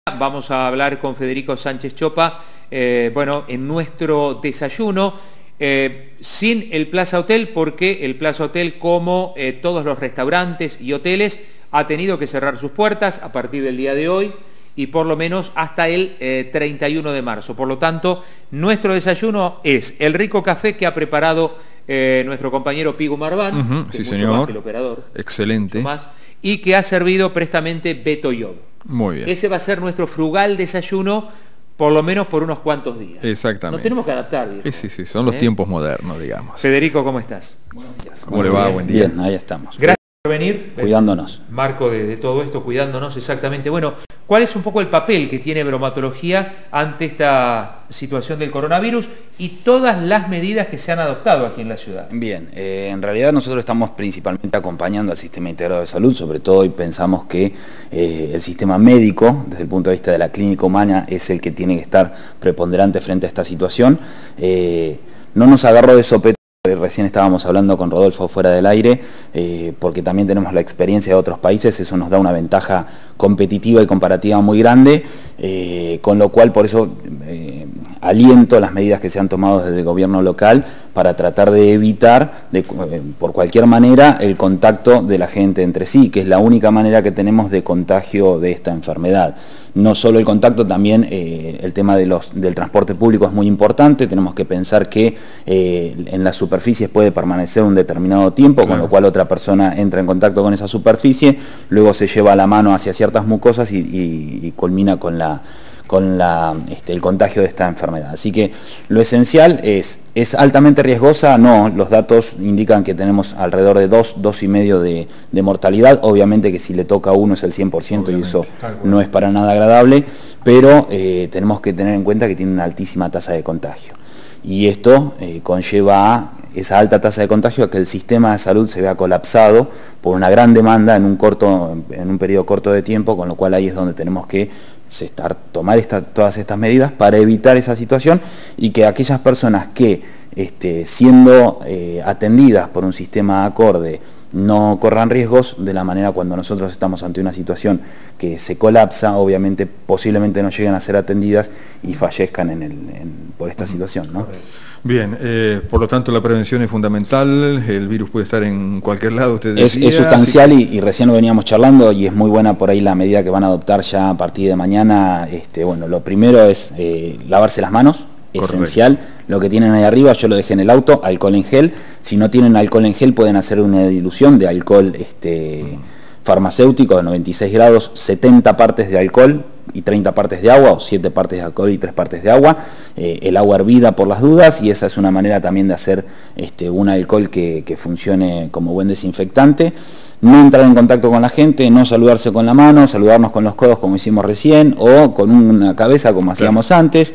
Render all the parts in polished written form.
Vamos a hablar con Federico Sánchez Chopa, bueno, en nuestro desayuno, sin el Plaza Hotel, porque el Plaza Hotel, como todos los restaurantes y hoteles, ha tenido que cerrar sus puertas a partir del día de hoy y por lo menos hasta el 31 de marzo. Por lo tanto, nuestro desayuno es el rico café que ha preparado nuestro compañero Pigu Marván, que sí, es mucho señor. más que el operador. Excelente. Más, y que ha servido prestamente Beto Yob. Muy bien. Ese va a ser nuestro frugal desayuno, por lo menos por unos cuantos días. Exactamente. Nos tenemos que adaptar, viejo. Sí, son los tiempos modernos, digamos. Federico, ¿cómo estás? Buenos días. ¿Cómo le va? Buen día. Bien, ahí estamos. Gracias por venir. Cuidándonos. Marco de todo esto, cuidándonos, exactamente. Bueno, ¿cuál es un poco el papel que tiene bromatología ante esta situación del coronavirus y todas las medidas que se han adoptado aquí en la ciudad? Bien, en realidad nosotros estamos principalmente acompañando al sistema integrado de salud, sobre todo, y pensamos que el sistema médico, desde el punto de vista de la clínica humana, es el que tiene que estar preponderante frente a esta situación. No nos agarró de sopetón. Recién estábamos hablando con Rodolfo fuera del aire, porque también tenemos la experiencia de otros países, eso nos da una ventaja competitiva y comparativa muy grande, con lo cual por eso aliento las medidas que se han tomado desde el gobierno local para tratar de evitar, por cualquier manera, el contacto de la gente entre sí, que es la única manera que tenemos de contagio de esta enfermedad. No solo el contacto, también el tema del transporte público es muy importante. Tenemos que pensar que en las superficies puede permanecer un determinado tiempo, con lo cual otra persona entra en contacto con esa superficie, luego se lleva la mano hacia ciertas mucosas y culmina con el contagio de esta enfermedad. Así que lo esencial ¿es altamente riesgosa? No, los datos indican que tenemos alrededor de 2,5 de mortalidad. Obviamente que si le toca a uno es el 100%, obviamente, y eso no es para nada agradable, pero tenemos que tener en cuenta que tiene una altísima tasa de contagio. Y esto conlleva a esa alta tasa de contagio a que el sistema de salud se vea colapsado por una gran demanda en un periodo corto de tiempo, con lo cual ahí es donde tenemos que tomar todas estas medidas para evitar esa situación y que aquellas personas que siendo atendidas por un sistema acorde no corran riesgos de la manera cuando nosotros estamos ante una situación que se colapsa, obviamente posiblemente no lleguen a ser atendidas y fallezcan por esta situación, ¿no? Bien, por lo tanto la prevención es fundamental, el virus puede estar en cualquier lado, usted decía. Es sustancial y recién lo veníamos charlando y es muy buena por ahí la medida que van a adoptar ya a partir de mañana. Bueno, lo primero es lavarse las manos. Correcto. Esencial, lo que tienen ahí arriba yo lo dejé en el auto, alcohol en gel. Si no tienen alcohol en gel pueden hacer una dilución de alcohol farmacéutico de 96 grados, 70 partes de alcohol y 30 partes de agua, o 7 partes de alcohol y 3 partes de agua, el agua hervida por las dudas, y esa es una manera también de hacer un alcohol que funcione como buen desinfectante. No entrar en contacto con la gente, no saludarse con la mano, saludarnos con los codos como hicimos recién, o con una cabeza como hacíamos antes.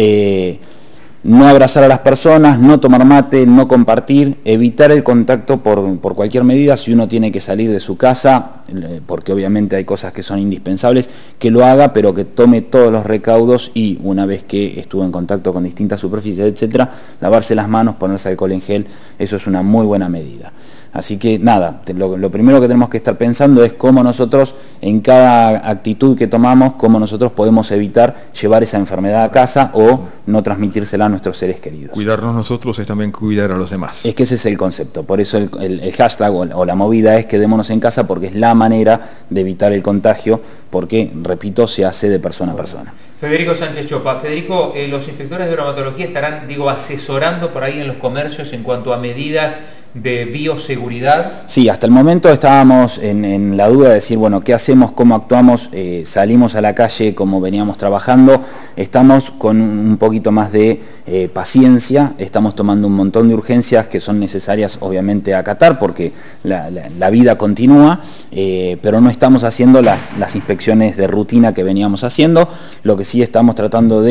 No abrazar a las personas, no tomar mate, no compartir, evitar el contacto por cualquier medida. Si uno tiene que salir de su casa, porque obviamente hay cosas que son indispensables, que lo haga, pero que tome todos los recaudos y una vez que estuvo en contacto con distintas superficies, etcétera, lavarse las manos, ponerse alcohol en gel, eso es una muy buena medida. Así que nada, lo primero que tenemos que estar pensando es cómo nosotros, en cada actitud que tomamos, cómo nosotros podemos evitar llevar esa enfermedad a casa o no transmitírsela a nuestros seres queridos. Cuidarnos nosotros es también cuidar a los demás. Es que ese es el concepto, por eso el hashtag o la movida es quedémonos en casa, porque es la manera de evitar el contagio, porque, repito, se hace de persona a persona. Federico Sánchez Chopa. Federico, los inspectores de bromatología estarán, asesorando por ahí en los comercios en cuanto a medidas de bioseguridad. Sí, hasta el momento estábamos en la duda de decir, bueno, ¿qué hacemos? ¿Cómo actuamos? Salimos a la calle como veníamos trabajando. Estamos con un poquito más de paciencia, estamos tomando un montón de urgencias que son necesarias obviamente acatar porque la vida continúa, pero no estamos haciendo las inspecciones de rutina que veníamos haciendo. Lo que sí estamos tratando de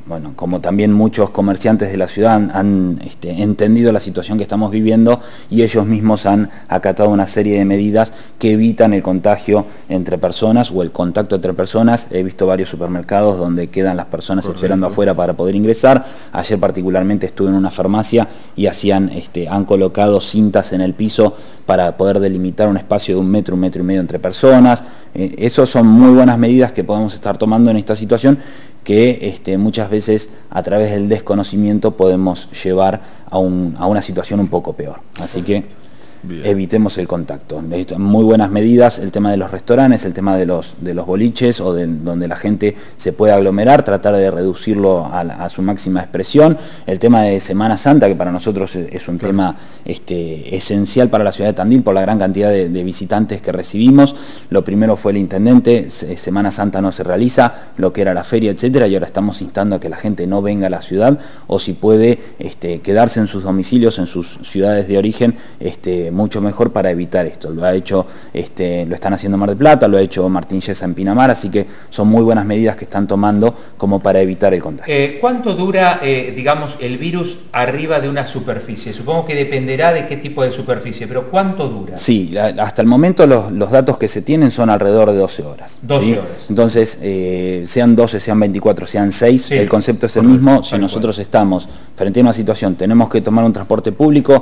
bueno, como también muchos comerciantes de la ciudad han entendido la situación que estamos viviendo y ellos mismos han acatado una serie de medidas que evitan el contagio entre personas o el contacto entre personas. He visto varios supermercados donde quedan las personas esperando afuera para poder ingresar. Ayer particularmente estuve en una farmacia y han colocado cintas en el piso para poder delimitar un espacio de 1 metro, 1,5 metros entre personas. Esas son muy buenas medidas que podemos estar tomando en esta situación que muchas veces a través del desconocimiento podemos llevar a una situación un poco peor. Así que evitemos el contacto. Muy buenas medidas, el tema de los restaurantes, el tema de los boliches o donde la gente se puede aglomerar, tratar de reducirlo a su máxima expresión. El tema de Semana Santa, que para nosotros es un tema esencial para la ciudad de Tandil por la gran cantidad de visitantes que recibimos. Lo primero fue el intendente, Semana Santa no se realiza, lo que era la feria, etcétera, y ahora estamos instando a que la gente no venga a la ciudad o si puede quedarse en sus domicilios, en sus ciudades de origen, mucho mejor para evitar esto. Lo están haciendo Mar del Plata, lo ha hecho Martín Yesa en Pinamar, así que son muy buenas medidas que están tomando como para evitar el contagio. ¿Cuánto dura, digamos, el virus arriba de una superficie? Supongo que dependerá de qué tipo de superficie, pero ¿cuánto dura? Sí, hasta el momento los datos que se tienen son alrededor de 12 horas. 12 ¿sí? horas. Entonces, sean 12, sean 24, sean 6, sí, el concepto es el mismo. Si nosotros estamos frente a una situación, tenemos que tomar un transporte público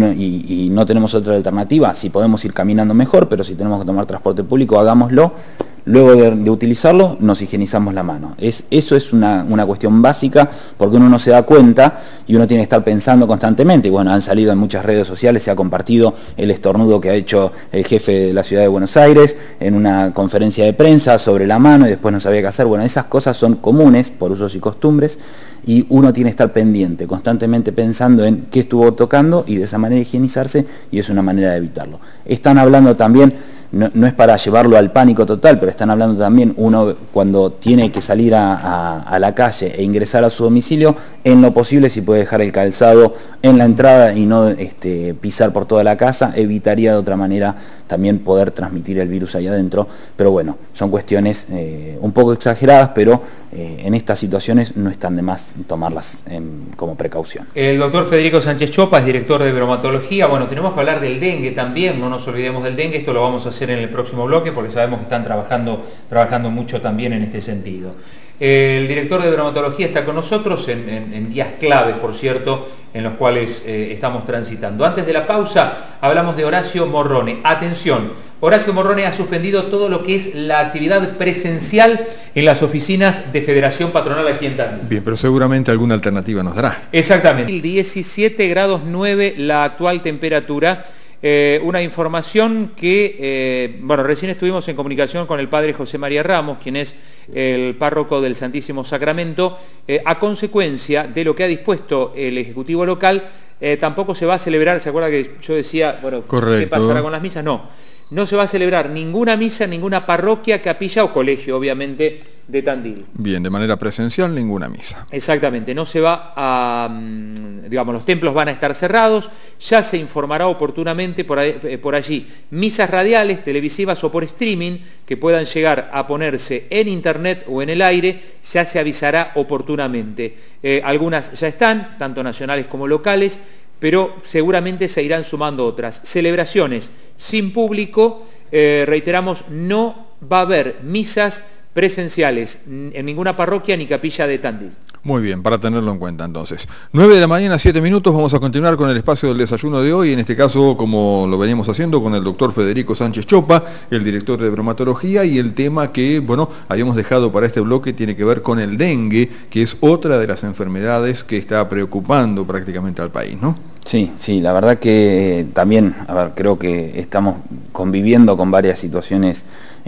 y no tenemos otra alternativa, si podemos ir caminando mejor, pero si tenemos que tomar transporte público, hagámoslo. Luego de utilizarlo, nos higienizamos la mano. Eso es una cuestión básica, porque uno no se da cuenta y uno tiene que estar pensando constantemente. Y bueno, han salido en muchas redes sociales, se ha compartido el estornudo que ha hecho el jefe de la ciudad de Buenos Aires en una conferencia de prensa sobre la mano y después no sabía qué hacer. Bueno, esas cosas son comunes por usos y costumbres y uno tiene que estar pendiente, constantemente pensando en qué estuvo tocando y de esa manera higienizarse, y es una manera de evitarlo. Están hablando también, no es para llevarlo al pánico total, pero están hablando también uno cuando tiene que salir a la calle e ingresar a su domicilio, en lo posible si puede dejar el calzado en la entrada y no pisar por toda la casa, evitaría de otra manera también poder transmitir el virus ahí adentro. Pero bueno, son cuestiones un poco exageradas, pero en estas situaciones no están de más tomarlas como precaución. El doctor Federico Sánchez Chopa es director de bromatología. Bueno, tenemos que hablar del dengue también, no nos olvidemos del dengue, esto lo vamos a hacer en el próximo bloque porque sabemos que están trabajando mucho también en este sentido. El director de bromatología está con nosotros en días clave, por cierto, en los cuales estamos transitando. Antes de la pausa hablamos de Horacio Morrone. Atención, Horacio Morrone ha suspendido todo lo que es la actividad presencial en las oficinas de Federación Patronal aquí en Tandil. Bien, pero seguramente alguna alternativa nos dará. Exactamente. 17 grados 9 la actual temperatura. Una información que, bueno, recién estuvimos en comunicación con el padre José María Ramos, quien es el párroco del Santísimo Sacramento. A consecuencia de lo que ha dispuesto el Ejecutivo local, tampoco se va a celebrar, ¿se acuerda que yo decía, bueno, correcto, ¿qué pasará con las misas? No se va a celebrar ninguna misa en ninguna parroquia, capilla o colegio, obviamente, de Tandil. Bien, de manera presencial, ninguna misa. Exactamente, no se va a, digamos, los templos van a estar cerrados, ya se informará oportunamente por allí misas radiales, televisivas o por streaming que puedan llegar a ponerse en internet o en el aire, ya se avisará oportunamente. Algunas ya están, tanto nacionales como locales, pero seguramente se irán sumando otras. Celebraciones sin público, reiteramos, no va a haber misas presenciales en ninguna parroquia ni capilla de Tandil. Muy bien, para tenerlo en cuenta entonces. 9 de la mañana, 7 minutos, vamos a continuar con el espacio del desayuno de hoy, en este caso, como lo veníamos haciendo, con el doctor Federico Sánchez Chopa, el director de bromatología, y el tema que, bueno, habíamos dejado para este bloque tiene que ver con el dengue, que es otra de las enfermedades que está preocupando prácticamente al país, ¿no? Sí, la verdad que también, creo que estamos conviviendo con varias situaciones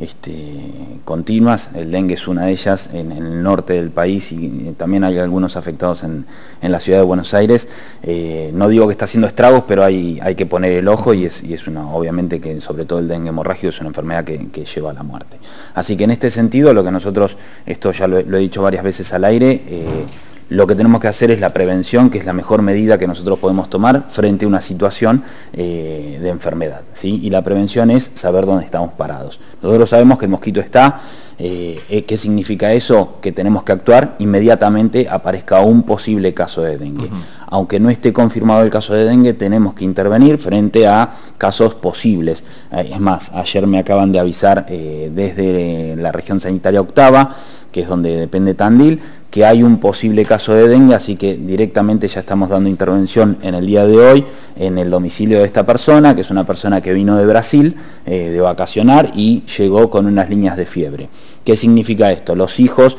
continuas. El dengue es una de ellas en el norte del país y también hay algunos afectados en la ciudad de Buenos Aires. No digo que está haciendo estragos, pero hay que poner el ojo y es obviamente que sobre todo el dengue hemorrágico es una enfermedad que lleva a la muerte. Así que en este sentido, lo que nosotros, esto ya lo he dicho varias veces al aire, lo que tenemos que hacer es la prevención, que es la mejor medida que nosotros podemos tomar frente a una situación de enfermedad, ¿sí? Y la prevención es saber dónde estamos parados. Nosotros sabemos que el mosquito está. ¿Qué significa eso? Que tenemos que actuar inmediatamente aparezca un posible caso de dengue. Aunque no esté confirmado el caso de dengue, tenemos que intervenir frente a casos posibles. Es más, ayer me acaban de avisar desde la región sanitaria octava, que es donde depende Tandil, que hay un posible caso de dengue, así que directamente ya estamos dando intervención en el día de hoy en el domicilio de esta persona, que es una persona que vino de Brasil de vacacionar y llegó con unas líneas de fiebre. ¿Qué significa esto? Los hijos,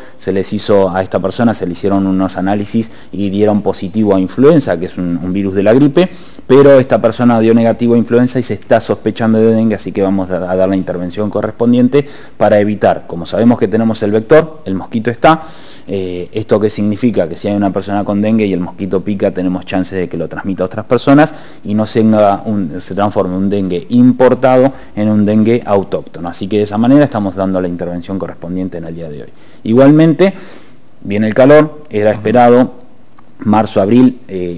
a esta persona se le hicieron unos análisis y dieron positivo a influenza, que es un virus de la gripe, pero esta persona dio negativo a influenza y se está sospechando de dengue, así que vamos a dar la intervención correspondiente para evitar, como sabemos que tenemos el vector, el mosquito está. ¿Esto qué significa? Que si hay una persona con dengue y el mosquito pica, tenemos chances de que lo transmita a otras personas y no se transforme un dengue importado en un dengue autóctono. Así que de esa manera estamos dando la intervención correspondiente en el día de hoy. Igualmente, viene el calor, era esperado. Marzo, abril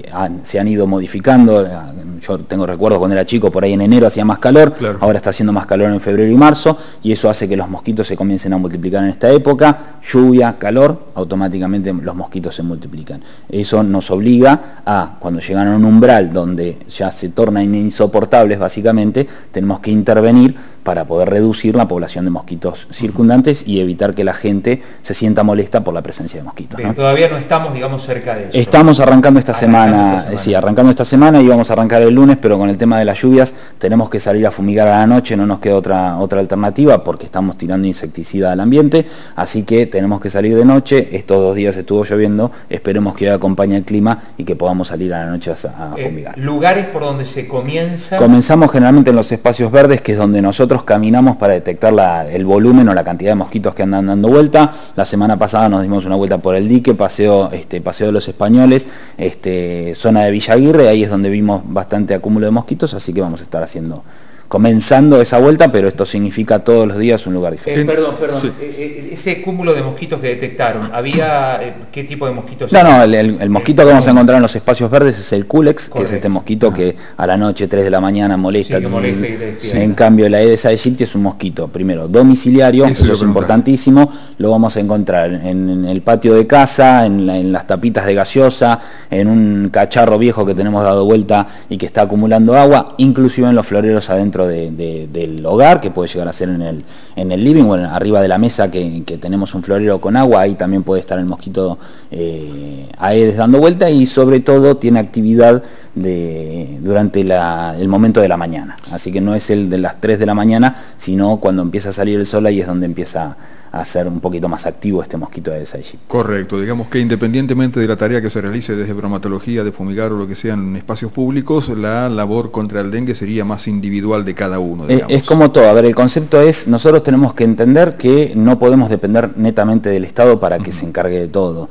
se han ido modificando. Yo tengo recuerdos cuando era chico, por ahí en enero hacía más calor, claro. Ahora está haciendo más calor en febrero y marzo, y eso hace que los mosquitos se comiencen a multiplicar en esta época. Lluvia, calor, automáticamente los mosquitos se multiplican. Eso nos obliga a, cuando llegan a un umbral donde ya se tornan insoportables básicamente, tenemos que intervenir para poder reducir la población de mosquitos circundantes y evitar que la gente se sienta molesta por la presencia de mosquitos, ¿no? Todavía no estamos, digamos, cerca de eso. Estamos arrancando esta semana, sí, arrancando esta semana y vamos a arrancar el lunes, pero con el tema de las lluvias tenemos que salir a fumigar a la noche, no nos queda otra alternativa porque estamos tirando insecticida al ambiente, así que tenemos que salir de noche. Estos 2 días estuvo lloviendo, esperemos que hoy acompañe el clima y que podamos salir a la noche a fumigar. ¿Lugares por donde se comienza? Comenzamos generalmente en los espacios verdes, que es donde nosotros caminamos para detectar el volumen o la cantidad de mosquitos que andan dando vuelta. La semana pasada nos dimos una vuelta por el dique, paseo de los Españoles, zona de Villa Aguirre, ahí es donde vimos bastante acúmulo de mosquitos, así que vamos a estar comenzando esa vuelta, pero esto significa todos los días un lugar diferente. Perdón, sí. Ese cúmulo de mosquitos que detectaron, ¿qué tipo de mosquitos? No, el mosquito que vamos a encontrar en los espacios verdes es el Culex, que es este mosquito que a la noche, 3 de la mañana, molesta. Sí, en cambio, el Aedes aegypti es un mosquito, primero, domiciliario, eso es importantísimo, lo vamos a encontrar en el patio de casa, en las tapitas de gaseosa, en un cacharro viejo que tenemos dado vuelta y que está acumulando agua, inclusive en los floreros adentro del hogar, que puede llegar a ser en el living o arriba de la mesa que tenemos un florero con agua, ahí también puede estar el mosquito Aedes dando vuelta, y sobre todo tiene actividad durante el momento de la mañana, así que no es el de las 3 de la mañana, sino cuando empieza a salir el sol, ahí es donde empieza a ser un poquito más activo este mosquito Aedes aegypti. Correcto, digamos que independientemente de la tarea que se realice desde bromatología, de fumigar o lo que sea en espacios públicos, la labor contra el dengue sería más individual de cada uno, digamos. Es como todo, a ver, el concepto es, nosotros tenemos que entender que no podemos depender netamente del Estado para que se encargue de todo.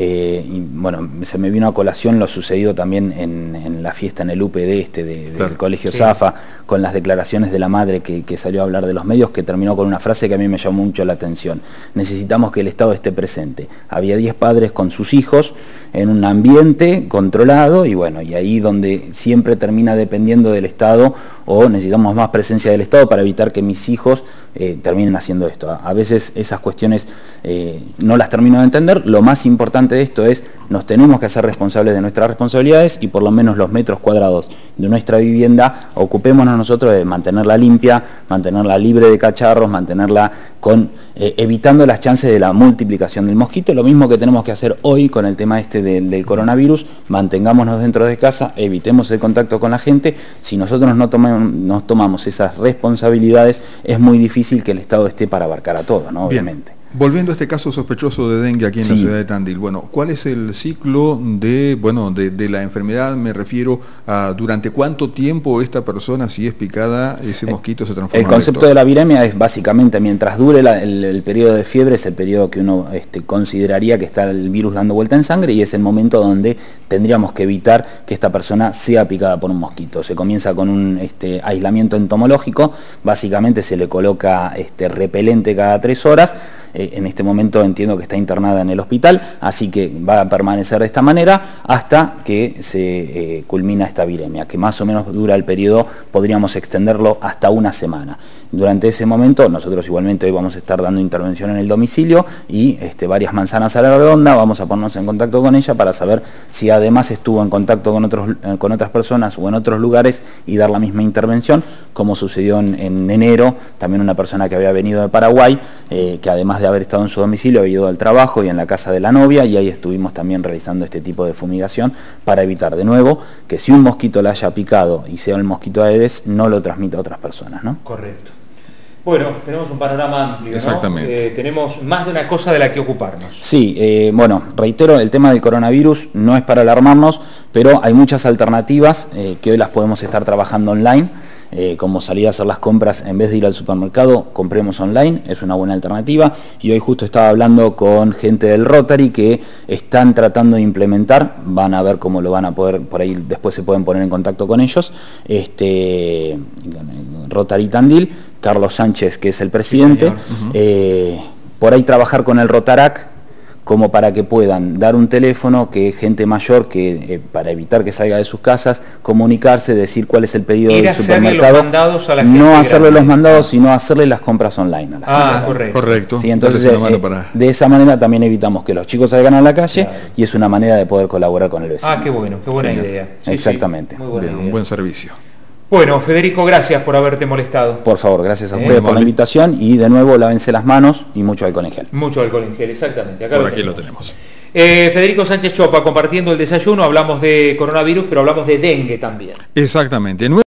Y bueno, se me vino a colación lo sucedido también en la fiesta en el UPD del Colegio Zafa, con las declaraciones de la madre que salió a hablar de los medios, que terminó con una frase que a mí me llamó mucho la atención. Necesitamos que el Estado esté presente. Había 10 padres con sus hijos en un ambiente controlado, y bueno, y ahí donde siempre termina dependiendo del Estado, o necesitamos más presencia del Estado para evitar que mis hijos terminen haciendo esto. A veces esas cuestiones no las termino de entender. Lo más importante de esto es, nos tenemos que hacer responsables de nuestras responsabilidades, y por lo menos los metros cuadrados de nuestra vivienda ocupémonos nosotros de mantenerla limpia, mantenerla libre de cacharros, mantenerla evitando las chances de la multiplicación del mosquito. Lo mismo que tenemos que hacer hoy con el tema del coronavirus: mantengámonos dentro de casa, evitemos el contacto con la gente. Si nosotros no tomamos esas responsabilidades, es muy difícil que el Estado esté para abarcar a todo, ¿no? Obviamente. Volviendo a este caso sospechoso de dengue aquí en la ciudad de Tandil, bueno, ¿cuál es el ciclo de la enfermedad? Me refiero a durante cuánto tiempo esta persona, si es picada, ese mosquito se transforma en vector. El concepto de la viremia es básicamente, mientras dure el periodo de fiebre, es el periodo que uno consideraría que está el virus dando vuelta en sangre, y es el momento donde tendríamos que evitar que esta persona sea picada por un mosquito. Se comienza con un aislamiento entomológico, básicamente se le coloca repelente cada 3 horas, en este momento entiendo que está internada en el hospital, así que va a permanecer de esta manera hasta que se culmina esta viremia, que más o menos dura el periodo, podríamos extenderlo hasta una semana. Durante ese momento, nosotros igualmente hoy vamos a estar dando intervención en el domicilio y varias manzanas a la redonda, vamos a ponernos en contacto con ella para saber si además estuvo en contacto con otras personas o en otros lugares y dar la misma intervención, como sucedió en enero, también una persona que había venido de Paraguay, que además de haber estado en su domicilio, había ido al trabajo y en la casa de la novia, y ahí estuvimos también realizando este tipo de fumigación para evitar de nuevo que si un mosquito la haya picado y sea el mosquito Aedes, no lo transmita a otras personas, ¿no? Correcto. Bueno, tenemos un panorama amplio, ¿no? Exactamente. Tenemos más de una cosa de la que ocuparnos. Sí, bueno, reitero, el tema del coronavirus no es para alarmarnos, pero hay muchas alternativas que hoy las podemos estar trabajando online. Como salir a hacer las compras en vez de ir al supermercado, compremos online, es una buena alternativa. Y hoy justo estaba hablando con gente del Rotary que están tratando de implementar, van a ver cómo lo van a poder, por ahí después se pueden poner en contacto con ellos, Rotary Tandil, Carlos Sánchez, que es el presidente, sí, por ahí trabajar con el Rotarac, como para que puedan dar un teléfono que gente mayor, que para evitar que salga de sus casas, comunicarse, decir cuál es el pedido del supermercado, los mandados a la gente no hacerle grande, los mandados, sino hacerle las compras online. A las correcto. Sí, entonces de esa manera también evitamos que los chicos salgan a la calle, claro, y es una manera de poder colaborar con el vecino. Ah, qué bueno, qué buena idea. Sí, exactamente. Sí, muy buena idea. Un buen servicio. Bueno, Federico, gracias por haberte molestado. Por favor, gracias a ustedes por la invitación y de nuevo lávense las manos y mucho alcohol en gel. Mucho alcohol en gel, exactamente. Acá por aquí lo tenemos. Federico Sánchez Chopa, compartiendo el desayuno, hablamos de coronavirus, pero hablamos de dengue también. Exactamente.